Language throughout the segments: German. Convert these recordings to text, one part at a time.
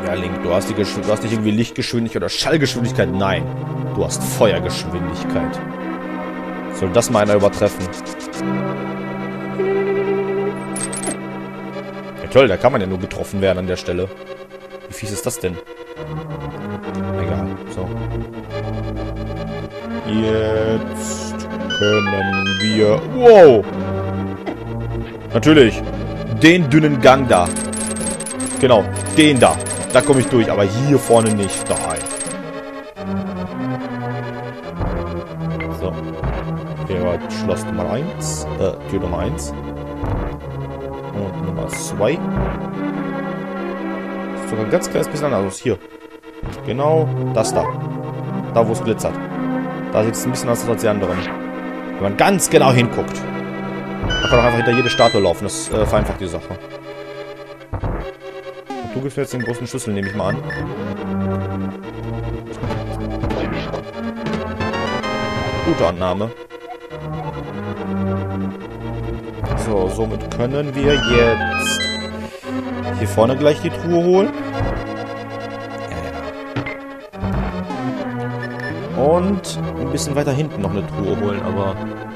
Ja, Link, du hast nicht irgendwie Lichtgeschwindigkeit oder Schallgeschwindigkeit. Nein, du hast Feuergeschwindigkeit. Soll das mal einer übertreffen? Ja toll, da kann man ja nur getroffen werden an der Stelle. Wie fies ist das denn? Egal, so. Jetzt können wir... Wow! Natürlich. Den dünnen Gang da. Genau, den da. Da komme ich durch, aber hier vorne nicht. Nein. So. Hier war Schloss Nummer 1. Tür Nummer 1. Und Nummer 2. Sogar ein ganz kleines bisschen anders aus. Hier. Genau das da. Da, wo es glitzert. Da sieht es ein bisschen anders aus als die anderen. Wenn man ganz genau hinguckt. Man kann auch einfach hinter jede Statue laufen. Das vereinfacht die Sache. Und du gibst mir jetzt den großen Schlüssel, nehme ich mal an. Gute Annahme. So, somit können wir jetzt hier vorne gleich die Truhe holen. Und ein bisschen weiter hinten noch eine Truhe holen, aber...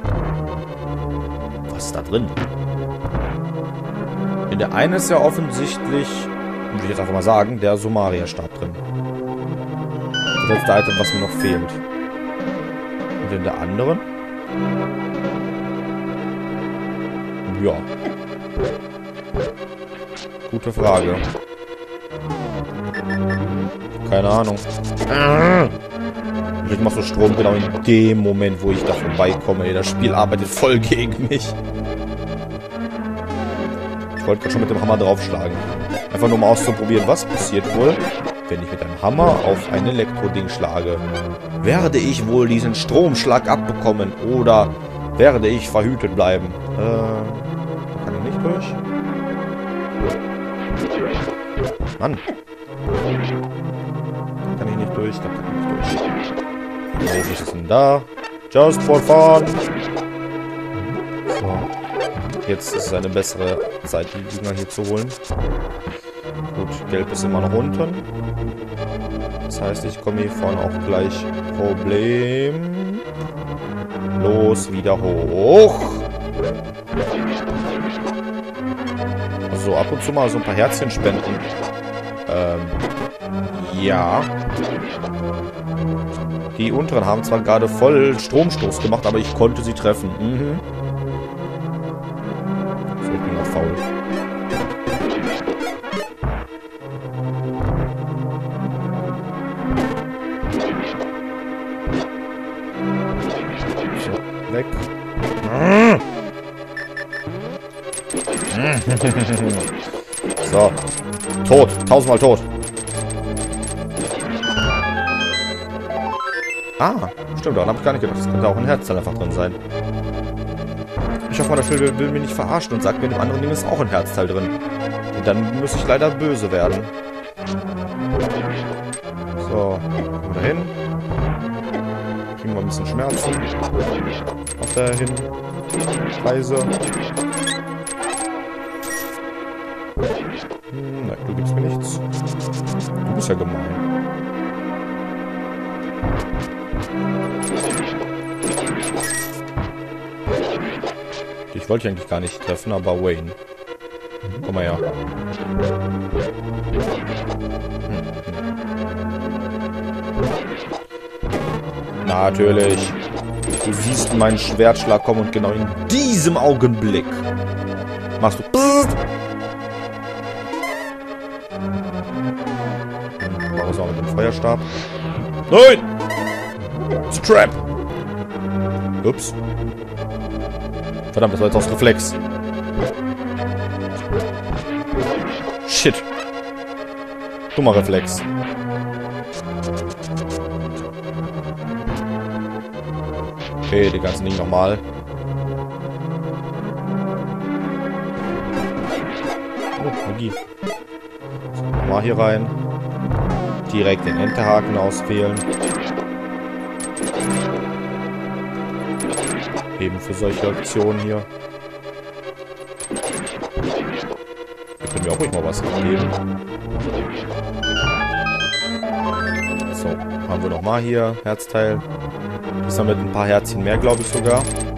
Was ist da drin? In der einen ist ja offensichtlich, würde ich jetzt einfach mal sagen, der Somaria-Stab drin. Das letzte Item, was mir noch fehlt. Und in der anderen? Ja. Gute Frage. Keine Ahnung. Ich mache so Strom genau in dem Moment, wo ich da vorbeikomme. Das Spiel arbeitet voll gegen mich. Ich wollte gerade schon mit dem Hammer draufschlagen. Einfach nur mal auszuprobieren, was passiert wohl, wenn ich mit einem Hammer auf ein Elektroding schlage. Werde ich wohl diesen Stromschlag abbekommen oder werde ich verhütet bleiben? Da kann ich nicht durch. Mann. Da kann ich nicht durch, da kann ich nicht durch. Wo ist es denn da? Just for fun. So. Jetzt ist es eine bessere Zeit, die Dinger hier zu holen. Gut, gelb ist immer noch unten. Das heißt, ich komme hier vorne auch gleich problemlos wieder hoch. Also ab und zu mal so ein paar Herzchen spenden. Ja. Die unteren haben zwar gerade voll Stromstoß gemacht, aber ich konnte sie treffen. Mhm. So, ich bin noch faul. So, weg. So. Tot. 1000-mal tot. Ah, stimmt, daran habe ich gar nicht gedacht. Das könnte auch ein Herzteil einfach drin sein. Ich hoffe mal, das Spiel will mich nicht verarschen und sagt mir, in dem anderen Ding ist auch ein Herzteil drin. Und dann muss ich leider böse werden. So, gehen wir da hin. Kriegen wir ein bisschen Schmerzen. Auf der hin. Reise. Nein, du gibst mir nichts. Du bist ja gemein. Ich wollte eigentlich gar nicht treffen, aber Wayne. Komm mal her. Natürlich. Du siehst meinen Schwertschlag kommen und genau in diesem Augenblick machst du... Was auch mit dem Feuerstab? Nein! It's a trap! Ups. Verdammt, das war jetzt aus Reflex. Shit. Dummer Reflex. Okay, den ganzen Ding nochmal. Oh, Magie. So, nochmal hier rein. Direkt den Enterhaken auswählen. Eben für solche Aktionen hier. Wir können mir auch ruhig mal was geben. So, haben wir nochmal hier Herzteil. Ist dann mit ein paar Herzchen mehr, glaube ich sogar.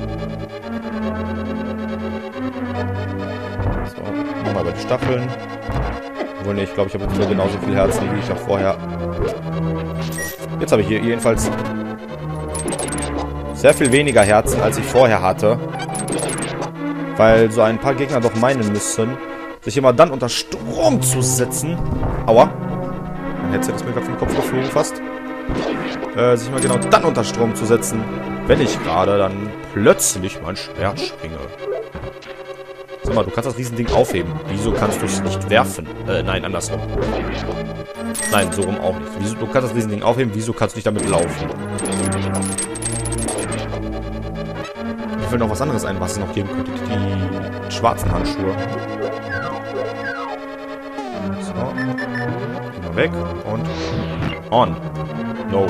So, nochmal über die Stacheln. Obwohl, ne, ich glaube, ich habe jetzt nur genauso viel Herzen, wie ich auch vorher. Jetzt habe ich hier jedenfalls sehr viel weniger Herzen, als ich vorher hatte. Weil so ein paar Gegner doch meinen müssen, sich immer dann unter Strom zu setzen. Aua. Mein Headset ist mir gerade vom Kopf geflogen fast. Sich mal genau dann unter Strom zu setzen, wenn ich gerade dann plötzlich mein Schwert schwinge. Sag mal, du kannst das Riesending aufheben. Wieso kannst du es nicht werfen? Nein, andersrum. Nein, so rum auch nicht. Wieso, du kannst das Riesending aufheben, wieso kannst du nicht damit laufen? Ich will noch was anderes ein, was es noch geben könnte. Die schwarzen Handschuhe. So. Gehen wir weg und on. No.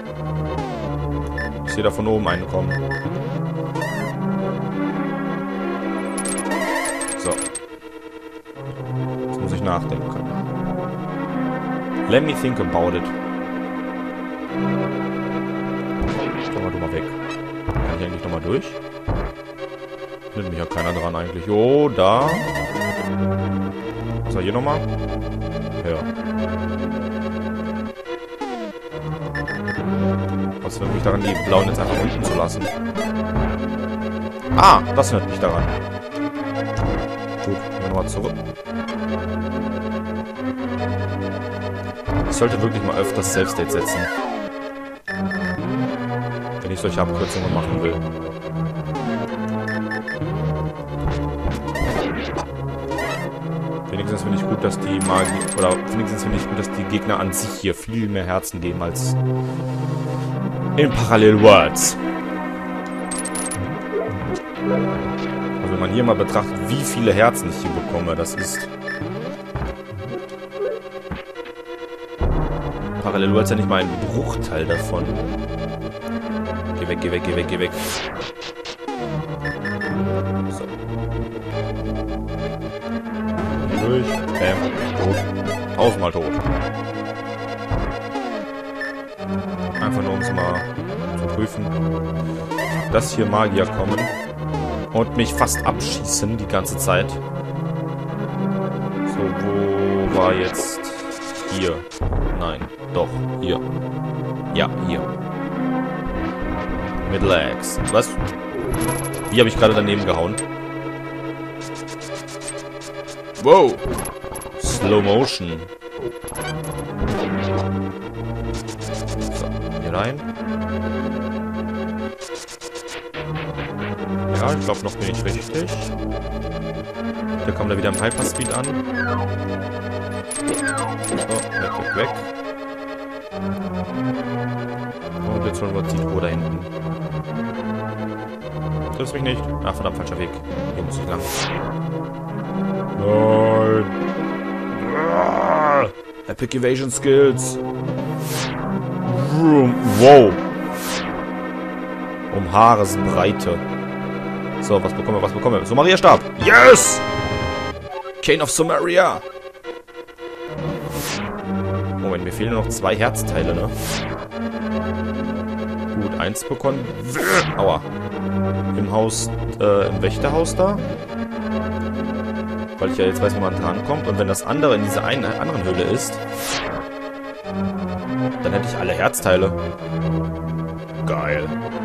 Ich sehe da von oben einen kommen. So. Jetzt muss ich nachdenken. Let me think about it. Komm mal, du mal weg. Kann ich eigentlich nochmal durch? Nimmt mich ja keiner dran eigentlich. Oh, da. Was war hier nochmal? Ja. Was hindert mich daran, die blauen jetzt einfach unten zu lassen? Ah, das hindert mich daran. Gut, gehen wir nochmal zurück. Ich sollte wirklich mal öfters Save-State setzen. Wenn ich solche Abkürzungen machen will. Wenigstens finde ich gut, dass die Magie... Oder wenigstens finde ich gut, dass die Gegner an sich hier viel mehr Herzen geben als in Parallel Worlds. Also wenn man hier mal betrachtet, wie viele Herzen ich hier bekomme, das ist... Parallel Worlds ja nicht mal ein Bruchteil davon. Geh weg, geh weg, geh weg, geh weg. So. Durch. Tot. 1000-mal tot. Einfach nur, um es mal zu prüfen. Dass hier Magier kommen und mich fast abschießen die ganze Zeit. So, wo war jetzt... Hier. Nein, doch, hier. Ja, hier. Middle Axe. Was? Wie habe ich gerade daneben gehauen? Wow. Slow Motion. So, hier rein. Ja, ich glaube, noch bin ich richtig. Da kommt er wieder im Hyperspeed an. So, weg, weg, weg. Und jetzt holen wir uns die Truhe da hinten. Triffst mich nicht? Ach, verdammt, falscher Weg. Hier muss ich lang. Nein. Epic Evasion Skills. Wow. Um Haaresbreite. So, was bekommen wir, was bekommen wir? Sumaria-Stab. Yes! Cane of Sumeria. Moment, mir fehlen nur noch 2 Herzteile, ne? Gut, 1 bekommen. Aua. Im Haus, im Wächterhaus da. Weil ich ja jetzt weiß, wie man dran kommt. Und wenn das andere in dieser anderen Höhle ist, dann hätte ich alle Herzteile. Geil.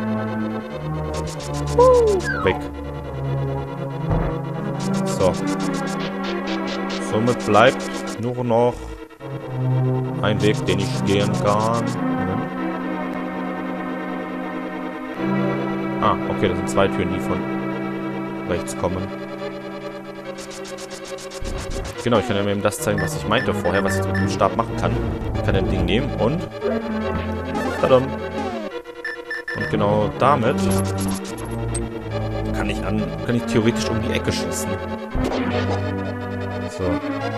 Weg. So. Somit bleibt nur noch ein Weg, den ich gehen kann. Ah, okay, das sind 2 Türen, die von rechts kommen. Genau, ich kann ja mir eben das zeigen, was ich meinte vorher, was ich jetzt mit dem Stab machen kann. Ich kann ein Ding nehmen und... Tadam! Und genau damit kann ich theoretisch um die Ecke schießen. So.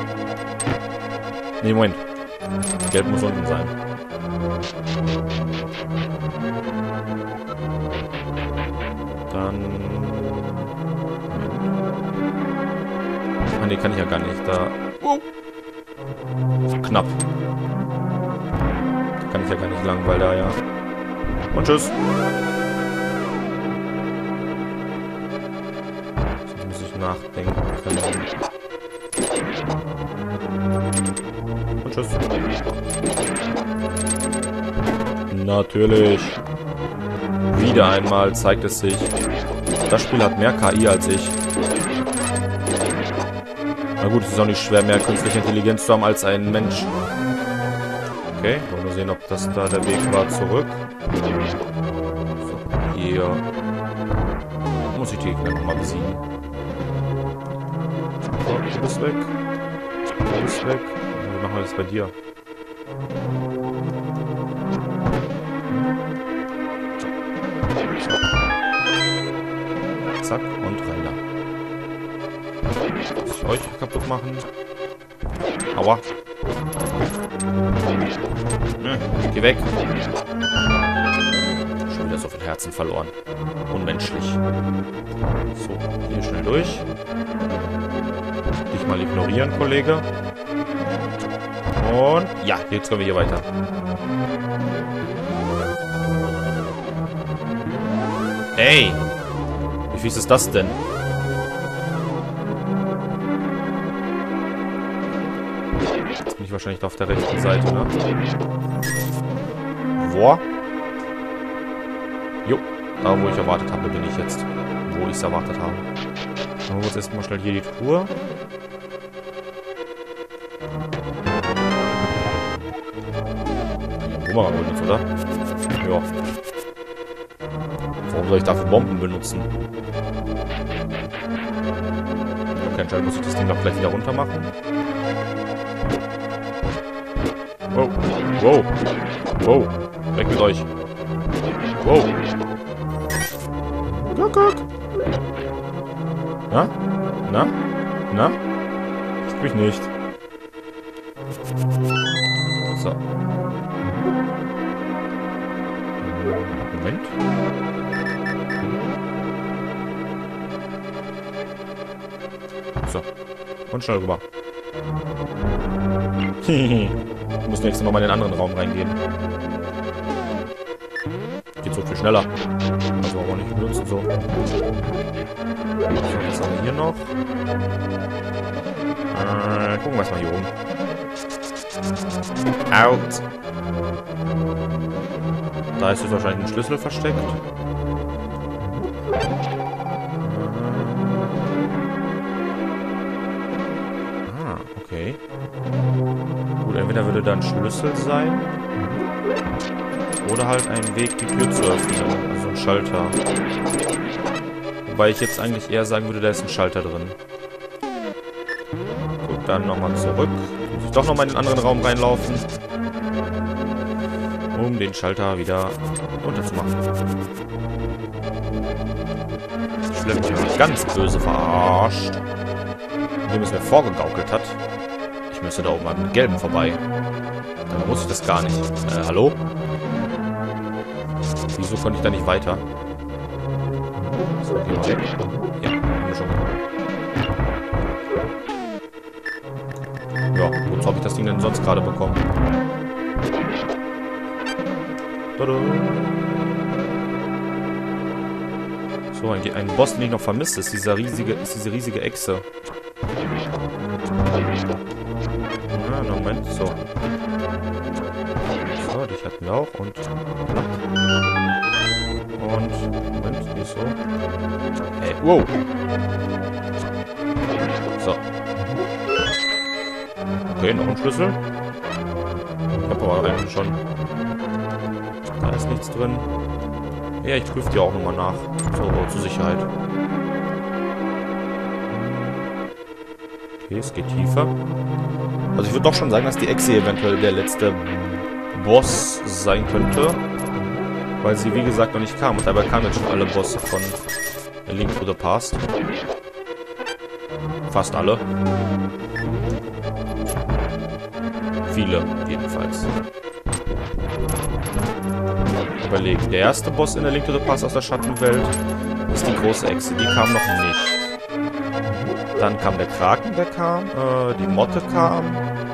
Nee, Moment. Gelb muss unten sein. Dann... Ah, ne, kann ich ja gar nicht. Da. Knapp. Da kann ich ja gar nicht lang, weil da ja. Und tschüss. Jetzt muss ich nachdenken können. Und tschüss. Natürlich. Wieder einmal zeigt es sich. Das Spiel hat mehr KI als ich. Na gut, es ist auch nicht schwer, mehr künstliche Intelligenz zu haben als ein Mensch. Okay, wollen wir sehen, ob das da der Weg war zurück. So, hier. Muss ich die Gegner nochmal besiegen. So, du bist weg. Du bist weg. Wie machen wir das bei dir? Zack, und rein da. Muss ich euch kaputt machen? Aua. Geh weg. Schon wieder so viel Herzen verloren. Unmenschlich. So, hier schnell durch. Dich mal ignorieren, Kollege. Und ja, jetzt können wir hier weiter. Hey! Wie fies ist das denn? Jetzt bin ich wahrscheinlich auf der rechten Seite, ne? Wo? Jo, da wo ich erwartet habe, bin ich jetzt. Wo ich es erwartet habe. Dann holen wir uns erstmal schnell hier die Truhe. Bumerang benutzen, oder? Ja. Warum soll ich dafür Bomben benutzen? Okay, anscheinend muss ich das Ding doch gleich wieder runter machen. Wow. Wow. Wow. Weg mit euch. Wow. Guck. Na? Na? Na? Sprich nicht. So. Moment. So. Und schnell rüber. Ich muss nächstes Mal in den anderen Raum reingehen. Geht so viel schneller. Also auch nicht benutzen so. So, was haben wir hier noch? Gucken wir erstmal hier oben. Out. Da ist jetzt wahrscheinlich ein Schlüssel versteckt. Okay. Gut, entweder würde da ein Schlüssel sein. Oder halt ein Weg, die Tür zu öffnen. Also ein Schalter. Wobei ich jetzt eigentlich eher sagen würde, da ist ein Schalter drin. Gut, dann nochmal zurück. Muss ich doch nochmal in den anderen Raum reinlaufen. Um den Schalter wieder runterzumachen. Ich habe mich ganz böse verarscht. Indem es mir vorgegaukelt hat. Ich müsste da oben mal mit Gelben vorbei. Dann muss ich das gar nicht. Hallo? Wieso konnte ich da nicht weiter? So, geh mal weg. Ja, haben wir schon. Ja, wozu habe ich das Ding denn sonst gerade bekommen? Tada. So, ein Boss, den ich noch vermisse, ist diese riesige Echse. Ja, Moment, so. So, dich hatten wir auch und... Und... Moment, nicht so. Hey, wow! So. Okay, noch ein Schlüssel. Ich hab aber eigentlich schon... Da ist nichts drin. Ja, ich prüfe die auch nochmal nach. So, zur Sicherheit. Okay, es geht tiefer. Also ich würde doch schon sagen, dass die Echse eventuell der letzte Boss sein könnte. Weil sie, wie gesagt, noch nicht kam. Und dabei kamen jetzt schon alle Bosse von A Link to the Past. Fast alle. Viele, jedenfalls. Überlegen. Der erste Boss in A Link to the Past aus der Schattenwelt ist die große Echse. Die kam noch nicht. Dann kam der Kraken, der kam. Die Motte kam.